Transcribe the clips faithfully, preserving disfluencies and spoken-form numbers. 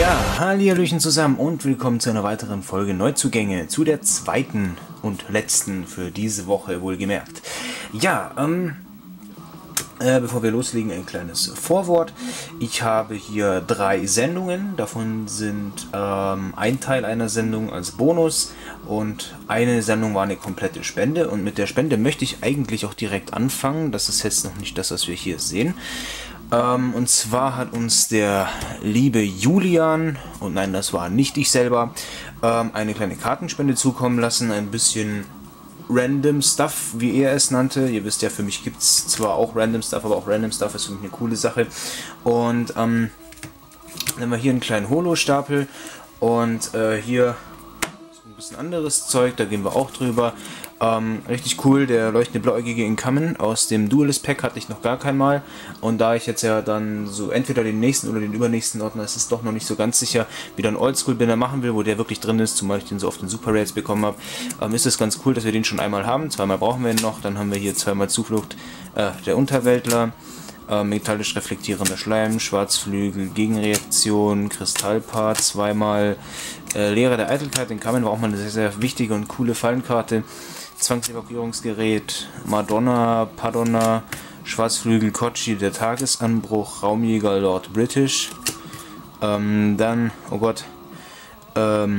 Ja, hallihallöchen zusammen und willkommen zu einer weiteren Folge Neuzugänge, zu der zweiten und letzten für diese Woche wohlgemerkt. Ja, ähm, äh, bevor wir loslegen, ein kleines Vorwort. Ich habe hier drei Sendungen, davon sind ähm, ein Teil einer Sendung als Bonus und eine Sendung war eine komplette Spende, und mit der Spende möchte ich eigentlich auch direkt anfangen. Das ist jetzt noch nicht das, was wir hier sehen. Ähm, und zwar hat uns der liebe Julian, und nein, das war nicht ich selber, ähm, eine kleine Kartenspende zukommen lassen, ein bisschen Random Stuff, wie er es nannte. Ihr wisst ja, für mich gibt es zwar auch Random Stuff, aber auch Random Stuff ist für mich eine coole Sache. Und ähm, dann haben wir hier einen kleinen Holo-Stapel und äh, hier ein bisschen anderes Zeug, da gehen wir auch drüber. Ähm, richtig cool, der leuchtende Blauäugige Incomen aus dem Duelist Pack hatte ich noch gar kein Mal, und da ich jetzt ja dann so entweder den nächsten oder den übernächsten Ordner, es ist doch noch nicht so ganz sicher, wieder einen Oldschool-Binder machen will, wo der wirklich drin ist, zumal ich den so oft in Super Rares bekommen habe, ähm, ist es ganz cool, dass wir den schon einmal haben. Zweimal brauchen wir ihn noch, dann haben wir hier zweimal Zuflucht äh, der Unterweltler, äh, metallisch reflektierender Schleim, Schwarzflügel, Gegenreaktion, Kristallpaar, zweimal äh, Lehre der Eitelkeit. Den Kamen war auch mal eine sehr, sehr wichtige und coole Fallenkarte. Zwangsevakuierungsgerät, Madonna, Padonna, Schwarzflügel, Kochi, der Tagesanbruch, Raumjäger, Lord British, ähm, dann, oh Gott, ähm,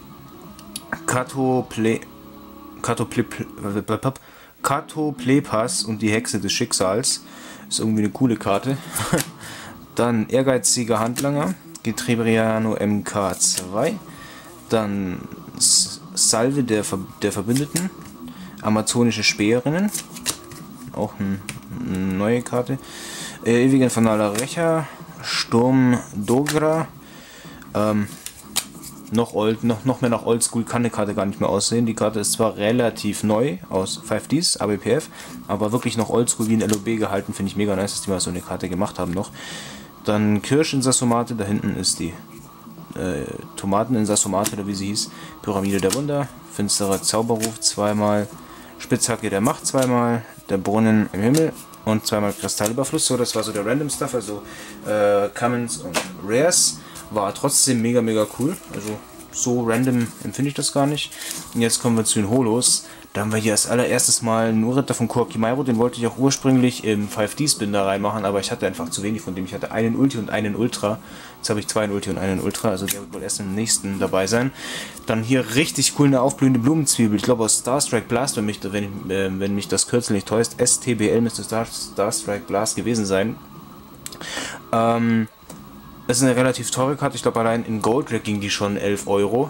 Kato Ple, Kato Ple, Kato Plepas und die Hexe des Schicksals, ist irgendwie eine coole Karte. Dann Ehrgeiziger Handlanger, Getribriano M K zwei, dann Salve der, Ver der Verbündeten, Amazonische Speerinnen, auch ein, eine neue Karte, äh, Ewigen Fanaler Rächer, Sturm Dogra, ähm, noch, old, noch, noch mehr nach Oldschool kann die Karte gar nicht mehr aussehen. Die Karte ist zwar relativ neu aus fünf Ds, A B P F, aber wirklich noch Oldschool wie ein L O B gehalten, finde ich mega nice, dass die mal so eine Karte gemacht haben noch. Dann Kirsch in Sassomate, da hinten ist die äh, Tomaten in Sassomate, oder wie sie hieß, Pyramide der Wunder, finsterer Zauberruf zweimal, Spitzhacke der Macht zweimal, der Brunnen im Himmel und zweimal Kristallüberfluss. So, das war so der Random Stuff, also äh, Commons und Rares. War trotzdem mega, mega cool. Also so random empfinde ich das gar nicht. Und jetzt kommen wir zu den Holos. Da haben wir hier als allererstes mal einen Urritter von Koakimairo. Den wollte ich auch ursprünglich im fünf D-Spinner reinmachen, aber ich hatte einfach zu wenig von dem. Ich hatte einen Ulti und einen Ultra. Jetzt habe ich zwei Ulti und einen Ultra, also der wird wohl erst im nächsten dabei sein. Dann hier richtig cool eine aufblühende Blumenzwiebel. Ich glaube aus Starstrike Blast, wenn mich, wenn, äh, wenn mich das Kürzel nicht täuscht. S T B L müsste Star, Starstrike Blast gewesen sein. Ähm... Das ist eine relativ teure Karte, ich glaube allein in Goldrack ging die schon elf Euro.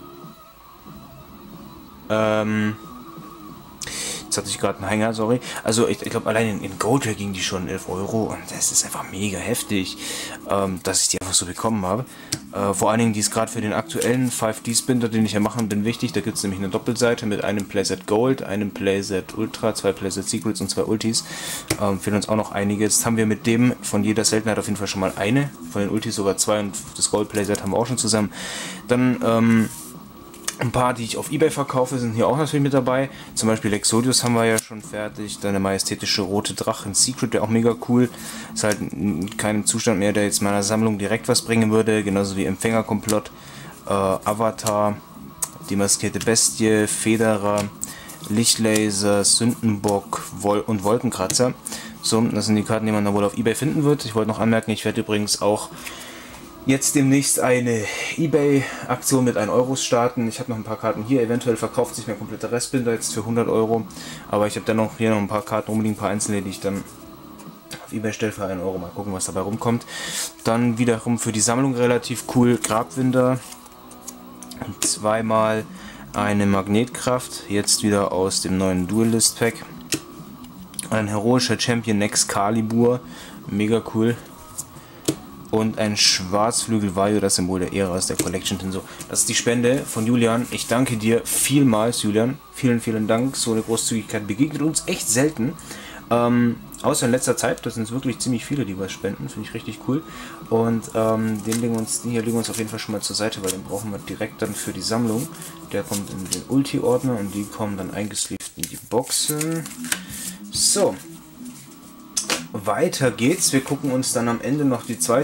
Ähm, jetzt hatte ich gerade einen Hänger, sorry. Also ich, ich glaube allein in, in Goldrack ging die schon elf Euro, und das ist einfach mega heftig, ähm, dass ich die einfach so bekommen habe. Äh, vor allen Dingen, die ist gerade für den aktuellen fünf D-Spinner, den ich ja machen bin, wichtig. Da gibt es nämlich eine Doppelseite mit einem Playset Gold, einem Playset Ultra, zwei Playset Secrets und zwei Ultis. Ähm, fehlen uns auch noch einige. Jetzt haben wir mit dem von jeder Seltenheit auf jeden Fall schon mal eine, von den Ultis sogar zwei, und das Gold Playset haben wir auch schon zusammen. Dann ähm, ein paar, die ich auf eBay verkaufe, sind hier auch natürlich mit dabei. Zum Beispiel Exodius haben wir ja schon fertig. Dann der majestätische rote Drachen Secret, der auch mega cool. Ist halt in keinem Zustand mehr, der jetzt meiner Sammlung direkt was bringen würde. Genauso wie Empfängerkomplott, äh, Avatar, die maskierte Bestie, Federer, Lichtlaser, Sündenbock Wol und Wolkenkratzer. So, das sind die Karten, die man dann wohl auf eBay finden wird. Ich wollte noch anmerken, ich werde übrigens auch jetzt demnächst eine eBay-Aktion mit ein Euro starten. Ich habe noch ein paar Karten hier. Eventuell verkauft sich mein kompletter Restbinder jetzt für hundert Euro. Aber ich habe dann noch hier noch ein paar Karten rumliegen, ein paar einzelne, die ich dann auf eBay stelle für einen Euro. Mal gucken, was dabei rumkommt. Dann wiederum für die Sammlung relativ cool Grabwinder. Und zweimal eine Magnetkraft. Jetzt wieder aus dem neuen Duelist Pack. Ein heroischer Champion Excalibur. Mega cool. Und ein Schwarzflügel Vario, das Symbol der Ehre aus der Collection. So, das ist die Spende von Julian. Ich danke dir vielmals, Julian. Vielen, vielen Dank. So eine Großzügigkeit begegnet uns echt selten. Ähm, außer in letzter Zeit. Das sind wirklich ziemlich viele, die was spenden. Finde ich richtig cool. Und ähm, den legen wir uns, den hier legen wir uns auf jeden Fall schon mal zur Seite, weil den brauchen wir direkt dann für die Sammlung. Der kommt in den Ulti-Ordner und die kommen dann eingesleeved in die Boxen. So. Weiter geht's. Wir gucken uns dann am Ende noch die zweite Bonus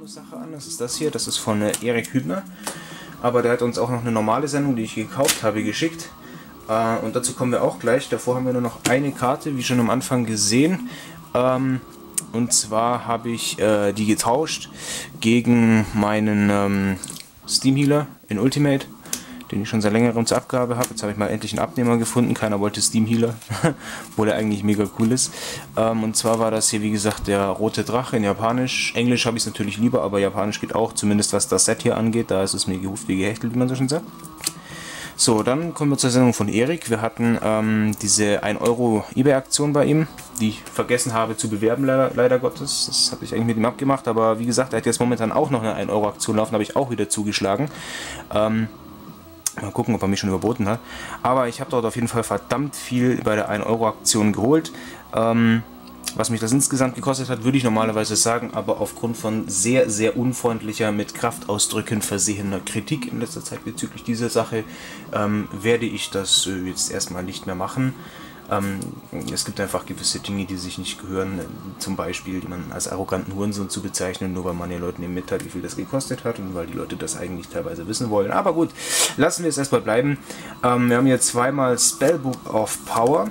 Sache an. Das ist das hier, das ist von äh, Erik Hübner. Aber der hat uns auch noch eine normale Sendung, die ich gekauft habe, geschickt. Äh, und dazu kommen wir auch gleich. Davor haben wir nur noch eine Karte, wie schon am Anfang gesehen. Ähm, und zwar habe ich äh, die getauscht gegen meinen ähm, Steam Healer in Ultimate, den ich schon seit längerem zur Abgabe habe. Jetzt habe ich mal endlich einen Abnehmer gefunden. Keiner wollte Steam Healer, obwohl er eigentlich mega cool ist. Ähm, und zwar war das hier, wie gesagt, der rote Drache in Japanisch. Englisch habe ich es natürlich lieber, aber Japanisch geht auch, zumindest was das Set hier angeht. Da ist es mir gehuft wie gehechtelt, wie man so schön sagt. So, dann kommen wir zur Sendung von Erik. Wir hatten ähm, diese ein Euro eBay-Aktion bei ihm, die ich vergessen habe zu bewerben, leider, leider Gottes. Das habe ich eigentlich mit ihm abgemacht, aber wie gesagt, er hat jetzt momentan auch noch eine ein Euro Aktion laufen, habe ich auch wieder zugeschlagen. Ähm, Mal gucken, ob er mich schon überboten hat. Aber ich habe dort auf jeden Fall verdammt viel bei der ein Euro Aktion geholt. Ähm, was mich das insgesamt gekostet hat, würde ich normalerweise sagen, aber aufgrund von sehr, sehr unfreundlicher, mit Kraftausdrücken versehener Kritik in letzter Zeit bezüglich dieser Sache, ähm, werde ich das äh, jetzt erstmal nicht mehr machen. Ähm, es gibt einfach gewisse Dinge, die sich nicht gehören, zum Beispiel die man als arroganten Hurensohn zu bezeichnen, nur weil man den Leuten eben mitteilt, wie viel das gekostet hat und weil die Leute das eigentlich teilweise wissen wollen. Aber gut, lassen wir es erstmal bleiben. Ähm, wir haben hier zweimal Spellbook of Power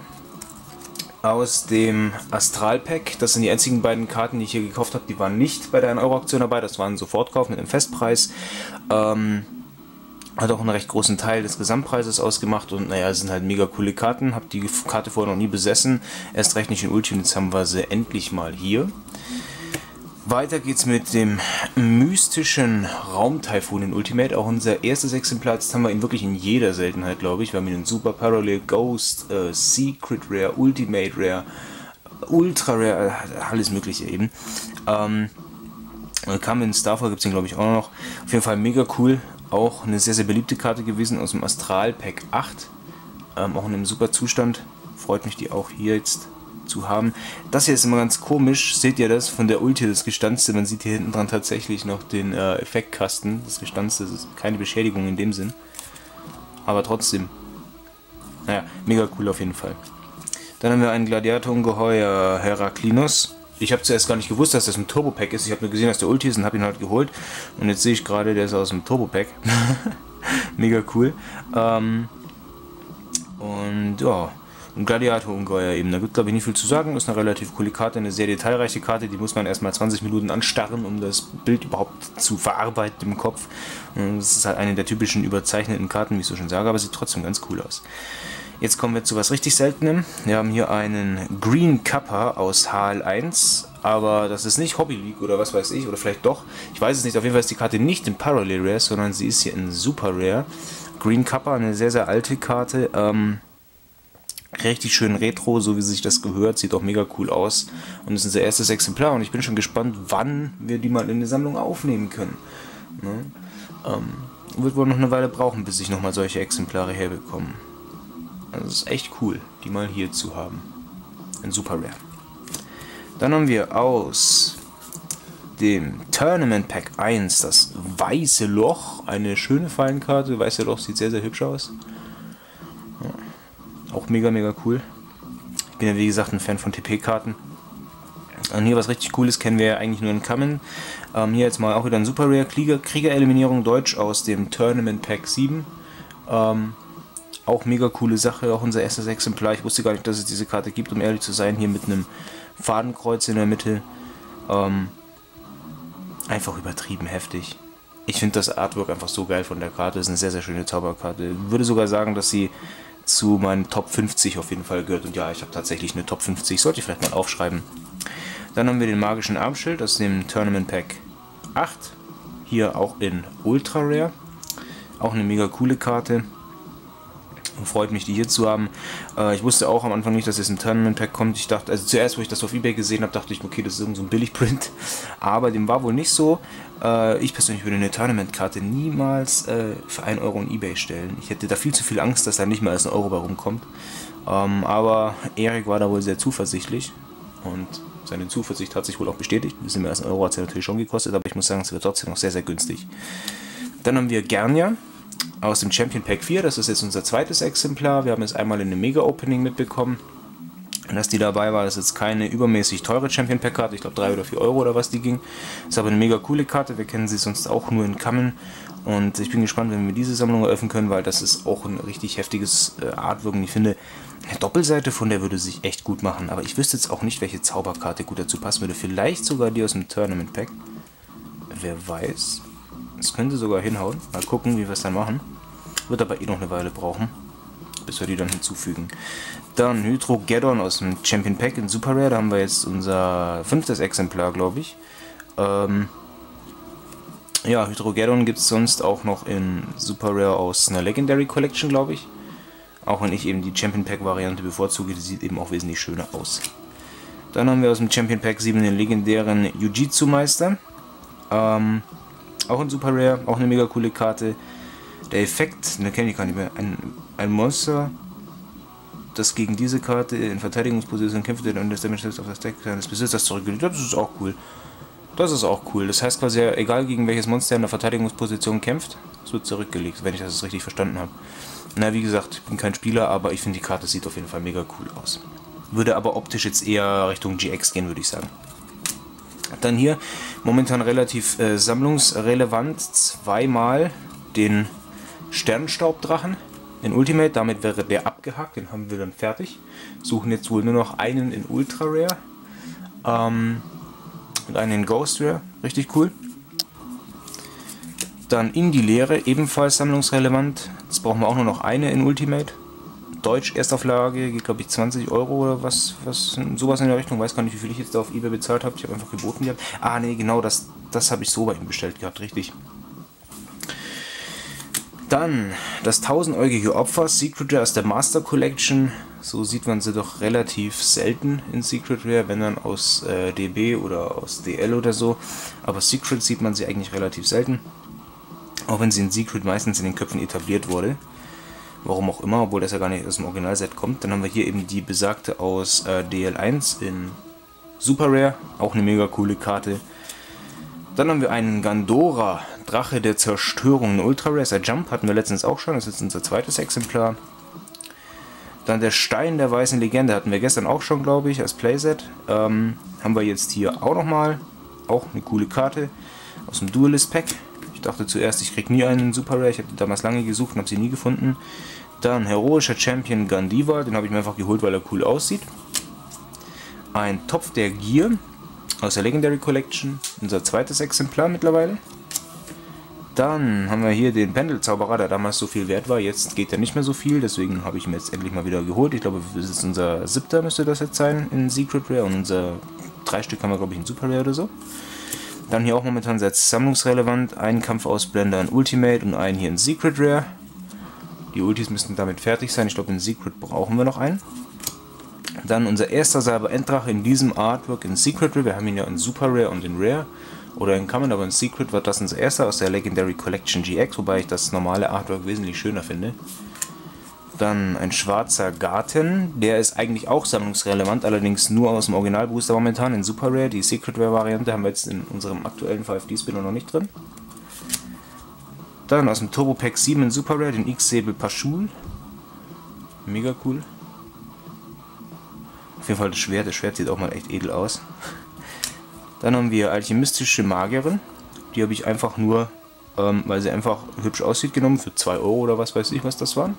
aus dem Astral Pack. Das sind die einzigen beiden Karten, die ich hier gekauft habe. Die waren nicht bei der ein Euro Aktion dabei, das war ein Sofortkauf mit einem Festpreis. Ähm, Hat auch einen recht großen Teil des Gesamtpreises ausgemacht und naja, es sind halt mega coole Karten. Hab die Karte vorher noch nie besessen. Erst recht nicht in Ultimate, jetzt haben wir sie endlich mal hier. Weiter geht's mit dem mystischen Raumtaifun in Ultimate. Auch unser erstes Exemplar. Jetzt haben wir ihn wirklich in jeder Seltenheit, glaube ich. Wir haben ihn in Super Parallel, Ghost, äh, Secret Rare, Ultimate Rare, Ultra Rare, alles mögliche eben. Ähm, kam in Starfall, gibt es ihn glaube ich auch noch. Auf jeden Fall mega cool. Auch eine sehr, sehr beliebte Karte gewesen aus dem Astral Pack acht. Ähm, auch in einem super Zustand. Freut mich, die auch hier jetzt zu haben. Das hier ist immer ganz komisch. Seht ihr das? Von der Ulti, das Gestanzte. Man sieht hier hinten dran tatsächlich noch den äh, Effektkasten. Das Gestanzte, das ist keine Beschädigung in dem Sinn. Aber trotzdem. Naja, mega cool auf jeden Fall. Dann haben wir einen Gladiator-Ungeheuer Heraklinos. Ich habe zuerst gar nicht gewusst, dass das ein Turbo-Pack ist. Ich habe nur gesehen, dass der Ulti ist und habe ihn halt geholt. Und jetzt sehe ich gerade, der ist aus dem Turbo-Pack. Mega cool. Ähm, und ja, ein Gladiator-Ungeheuer eben. Da gibt glaube ich nicht viel zu sagen. Ist eine relativ coole Karte, eine sehr detailreiche Karte. Die muss man erstmal zwanzig Minuten anstarren, um das Bild überhaupt zu verarbeiten im Kopf. Und das ist halt eine der typischen überzeichneten Karten, wie ich so schon sage, aber sieht trotzdem ganz cool aus. Jetzt kommen wir zu was richtig Seltenem. Wir haben hier einen Green Kappa aus H L eins, aber das ist nicht Hobby League oder was weiß ich, oder vielleicht doch. Ich weiß es nicht, auf jeden Fall ist die Karte nicht in Parallel Rare, sondern sie ist hier in Super Rare. Green Kappa, eine sehr, sehr alte Karte. Ähm, richtig schön retro, so wie sich das gehört. Sieht auch mega cool aus. Und ist unser erstes Exemplar und ich bin schon gespannt, wann wir die mal in die Sammlung aufnehmen können. Ne? Ähm, wird wohl noch eine Weile brauchen, bis ich nochmal solche Exemplare herbekomme. Das ist echt cool, die mal hier zu haben. Ein Super Rare. Dann haben wir aus dem Tournament Pack eins das Weiße Loch. Eine schöne Fallenkarte. Weiße Loch sieht sehr, sehr hübsch aus. Ja. Auch mega, mega cool. Ich bin ja wie gesagt ein Fan von T P-Karten. Und hier was richtig Cooles kennen wir ja eigentlich nur in Common. Ähm, hier jetzt mal auch wieder ein Super Rare. Krieger, Kriegereliminierung Deutsch aus dem Tournament Pack sieben. Ähm, Auch mega coole Sache, auch unser erstes Exemplar. Ich wusste gar nicht, dass es diese Karte gibt, um ehrlich zu sein. Hier mit einem Fadenkreuz in der Mitte. Ähm, einfach übertrieben heftig. Ich finde das Artwork einfach so geil von der Karte. Das ist eine sehr, sehr schöne Zauberkarte. Ich würde sogar sagen, dass sie zu meinen Top fünfzig auf jeden Fall gehört. Und ja, ich habe tatsächlich eine Top fünfzig. Sollte ich vielleicht mal aufschreiben. Dann haben wir den magischen Armschild aus dem Tournament Pack acht. Hier auch in Ultra Rare. Auch eine mega coole Karte. Freut mich, die hier zu haben. Äh, ich wusste auch am Anfang nicht, dass es ein Tournament Pack kommt. Ich dachte, also zuerst, wo ich das auf eBay gesehen habe, dachte ich, okay, das ist irgend so ein Billigprint. Aber dem war wohl nicht so. Äh, ich persönlich würde eine Tournament-Karte niemals äh, für einen Euro in eBay stellen. Ich hätte da viel zu viel Angst, dass da nicht mal als ein Euro bei rumkommt. Ähm, aber Erik war da wohl sehr zuversichtlich. Und seine Zuversicht hat sich wohl auch bestätigt. Ein bisschen mehr als ein Euro hat es ja natürlich schon gekostet, aber ich muss sagen, es wird trotzdem noch sehr, sehr günstig. Dann haben wir Gernia aus dem Champion Pack vier, das ist jetzt unser zweites Exemplar. Wir haben es einmal in einem Mega-Opening mitbekommen. Dass die dabei war, ist jetzt keine übermäßig teure Champion Pack Karte. Ich glaube drei oder vier Euro oder was die ging. Ist aber eine mega coole Karte. Wir kennen sie sonst auch nur in Common. Und ich bin gespannt, wenn wir diese Sammlung eröffnen können, weil das ist auch ein richtig heftiges äh, Artwork. Und ich finde, eine Doppelseite von der würde sich echt gut machen. Aber ich wüsste jetzt auch nicht, welche Zauberkarte gut dazu passen würde. Vielleicht sogar die aus dem Tournament Pack. Wer weiß. Das könnte sogar hinhauen. Mal gucken, wie wir es dann machen. Wird aber eh noch eine Weile brauchen, bis wir die dann hinzufügen. Dann Hydrogeddon aus dem Champion Pack in Super Rare. Da haben wir jetzt unser fünftes Exemplar, glaube ich. Ähm ja, Hydrogeddon gibt es sonst auch noch in Super Rare aus einer Legendary Collection, glaube ich. Auch wenn ich eben die Champion Pack Variante bevorzuge, die sieht eben auch wesentlich schöner aus. Dann haben wir aus dem Champion Pack sieben den legendären Jiu-Jitsu Meister. Ähm, auch in Super Rare, auch eine mega coole Karte. Der Effekt, den kenne ich gar nicht mehr. Ein, ein Monster, das gegen diese Karte in Verteidigungsposition kämpft und das Damage auf das Deck seines Besitzers zurückgelegt. Das ist auch cool. Das ist auch cool. Das heißt quasi, egal gegen welches Monster in der Verteidigungsposition kämpft, es wird zurückgelegt, wenn ich das richtig verstanden habe. Na, wie gesagt, ich bin kein Spieler, aber ich finde die Karte sieht auf jeden Fall mega cool aus. Würde aber optisch jetzt eher Richtung G X gehen, würde ich sagen. Dann hier momentan relativ äh, sammlungsrelevant zweimal den Sternenstaubdrachen in Ultimate, damit wäre der abgehakt, den haben wir dann fertig. Suchen jetzt wohl nur noch einen in Ultra Rare ähm, und einen in Ghost Rare, richtig cool. Dann in die Leere, ebenfalls sammlungsrelevant. Jetzt brauchen wir auch nur noch eine in Ultimate. Deutsch Erstauflage, geht glaube ich zwanzig Euro oder was, was, sowas in der Richtung. Weiß gar nicht, wie viel ich jetzt da auf eBay bezahlt habe. Ich habe einfach geboten gehabt. Ah ne, genau, das, das habe ich so bei ihm bestellt gehabt, richtig. Dann das tausendäugige Opfer, Secret Rare aus der Master Collection. So sieht man sie doch relativ selten in Secret Rare, wenn dann aus äh, D B oder aus D L oder so. Aber Secret sieht man sie eigentlich relativ selten. Auch wenn sie in Secret meistens in den Köpfen etabliert wurde. Warum auch immer, obwohl das ja gar nicht aus dem Originalset kommt. Dann haben wir hier eben die besagte aus äh, D L eins in Super Rare. Auch eine mega coole Karte. Dann haben wir einen Gandora, Drache der Zerstörung in Ultra Rare. Der Jump hatten wir letztens auch schon, das ist unser zweites Exemplar. Dann der Stein der weißen Legende hatten wir gestern auch schon, glaube ich, als Playset. Ähm, haben wir jetzt hier auch nochmal. Auch eine coole Karte aus dem Duelist Pack. Ich dachte zuerst, ich kriege nie einen in Super Rare. Ich habe damals lange gesucht und habe sie nie gefunden. Dann heroischer Champion Gandiva, den habe ich mir einfach geholt, weil er cool aussieht. Ein Topf der Gier aus der Legendary Collection, unser zweites Exemplar mittlerweile. Dann haben wir hier den Pendelzauberer, der damals so viel wert war. Jetzt geht er nicht mehr so viel, deswegen habe ich ihn jetzt endlich mal wieder geholt. Ich glaube, das ist unser siebter, müsste das jetzt sein in Secret Rare. Und unser drei Stück haben wir, glaube ich, in Super Rare oder so. Dann hier auch momentan sehr sammlungsrelevant. Einen Kampfausblender in Ultimate und einen hier in Secret Rare. Die Ultis müssten damit fertig sein. Ich glaube, in Secret brauchen wir noch einen. Dann unser erster Cyber Enddrache in diesem Artwork in Secret Rare. Wir haben ihn ja in Super Rare und in Rare. Oder in Common, aber in Secret wird das unser erster aus der Legendary Collection G X, wobei ich das normale Artwork wesentlich schöner finde. Dann ein schwarzer Garten, der ist eigentlich auch sammlungsrelevant, allerdings nur aus dem Originalbooster momentan in Super Rare. Die Secret Rare Variante haben wir jetzt in unserem aktuellen fünf D Spinner noch nicht drin. Dann aus dem Turbo Pack sieben in Super Rare den X-Säbel Pashul. Mega cool. Auf jeden Fall das Schwert, das Schwert sieht auch mal echt edel aus. Dann haben wir alchemistische Magierin. Die habe ich einfach nur, ähm, weil sie einfach hübsch aussieht, genommen. Für zwei Euro oder was weiß ich, was das waren.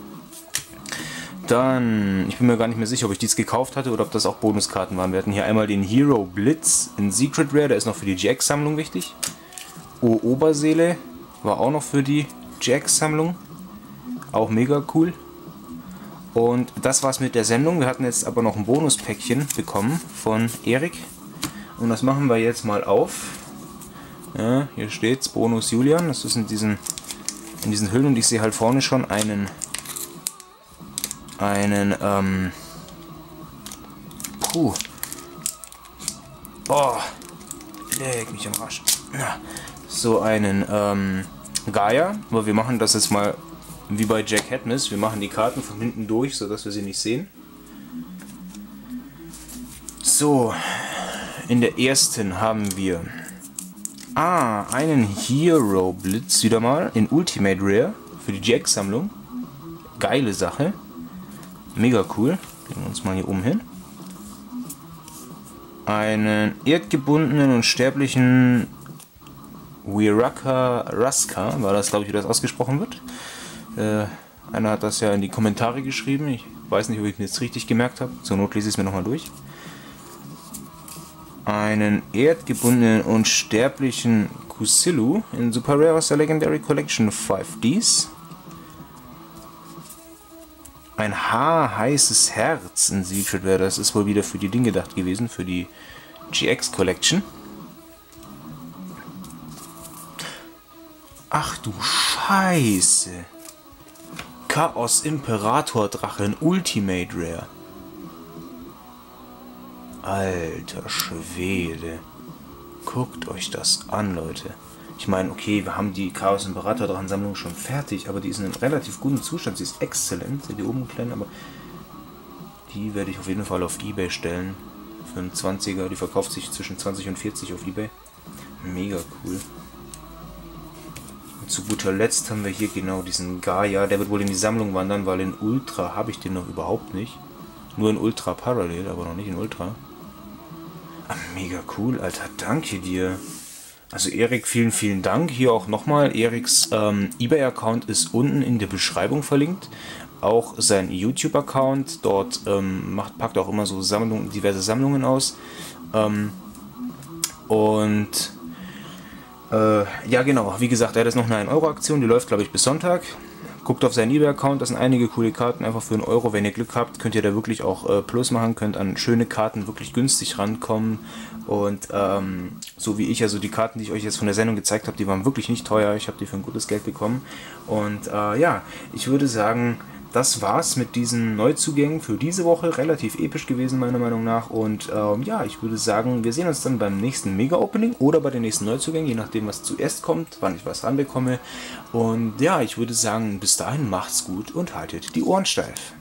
Dann, ich bin mir gar nicht mehr sicher, ob ich dies gekauft hatte oder ob das auch Bonuskarten waren. Wir hatten hier einmal den Hero Blitz in Secret Rare. Der ist noch für die G X-Sammlung wichtig. O Oberseele war auch noch für die G X-Sammlung. Auch mega cool. Und das war's mit der Sendung. Wir hatten jetzt aber noch ein Bonuspäckchen bekommen von Erik. Und das machen wir jetzt mal auf. Ja, hier steht's, Bonus Julian. Das ist in diesen, in diesen Hüllen und ich sehe halt vorne schon einen, einen, ähm, puh. Boah, leg mich am Arsch. So einen, ähm, Gaia. Aber wir machen das jetzt mal wie bei Jack Hatmus. Wir machen die Karten von hinten durch, sodass wir sie nicht sehen. So. In der ersten haben wir ah, einen Hero Blitz wieder mal in Ultimate Rare für die G X-Sammlung. Geile Sache. Mega cool. Legen wir uns mal hier oben hin. Einen erdgebundenen und sterblichen Wiraka Raska, war das, glaube ich, wie das ausgesprochen wird. Äh, einer hat das ja in die Kommentare geschrieben. Ich weiß nicht, ob ich mir jetzt richtig gemerkt habe. Zur Not lese ich es mir nochmal durch. Einen erdgebundenen und sterblichen Kusilo in Super Rare aus der Legendary Collection fünf Ds. Ein haarheißes Herz in Secret Rare. Das ist wohl wieder für die Dinge gedacht gewesen, für die G X Collection. Ach du Scheiße. Chaos Imperator Drachen Ultimate Rare. Alter Schwede. Guckt euch das an, Leute. Ich meine, okay, wir haben die Chaos Imperator Drachen Sammlung schon fertig, aber die ist in einem relativ guten Zustand. Sie ist exzellent, seht ihr oben klein, aber die werde ich auf jeden Fall auf eBay stellen. Für einen zwanziger, die verkauft sich zwischen zwanzig und vierzig auf eBay. Mega cool. Und zu guter Letzt haben wir hier genau diesen Gaia. Der wird wohl in die Sammlung wandern, weil in Ultra habe ich den noch überhaupt nicht. Nur in Ultra parallel, aber noch nicht in Ultra. Ah, mega cool, Alter. Danke dir. Also Erik, vielen, vielen Dank. Hier auch nochmal. Eriks ähm, eBay-Account ist unten in der Beschreibung verlinkt. Auch sein YouTube-Account. Dort ähm, macht, packt auch immer so Sammlungen, diverse Sammlungen aus. Ähm, und äh, ja genau, wie gesagt, er hat jetzt noch eine ein Euro Aktion. Die läuft, glaube ich, bis Sonntag. Guckt auf seinen eBay-Account, das sind einige coole Karten, einfach für einen Euro. Wenn ihr Glück habt, könnt ihr da wirklich auch äh, Plus machen, könnt an schöne Karten wirklich günstig rankommen. Und ähm, so wie ich, also die Karten, die ich euch jetzt von der Sendung gezeigt habe, die waren wirklich nicht teuer. Ich habe die für ein gutes Geld bekommen. Und äh, ja, ich würde sagen, das war's mit diesen Neuzugängen für diese Woche. Relativ episch gewesen, meiner Meinung nach. Und ähm, ja, ich würde sagen, wir sehen uns dann beim nächsten Mega-Opening oder bei den nächsten Neuzugängen, je nachdem, was zuerst kommt, wann ich was ranbekomme. Und ja, ich würde sagen, bis dahin macht's gut und haltet die Ohren steif.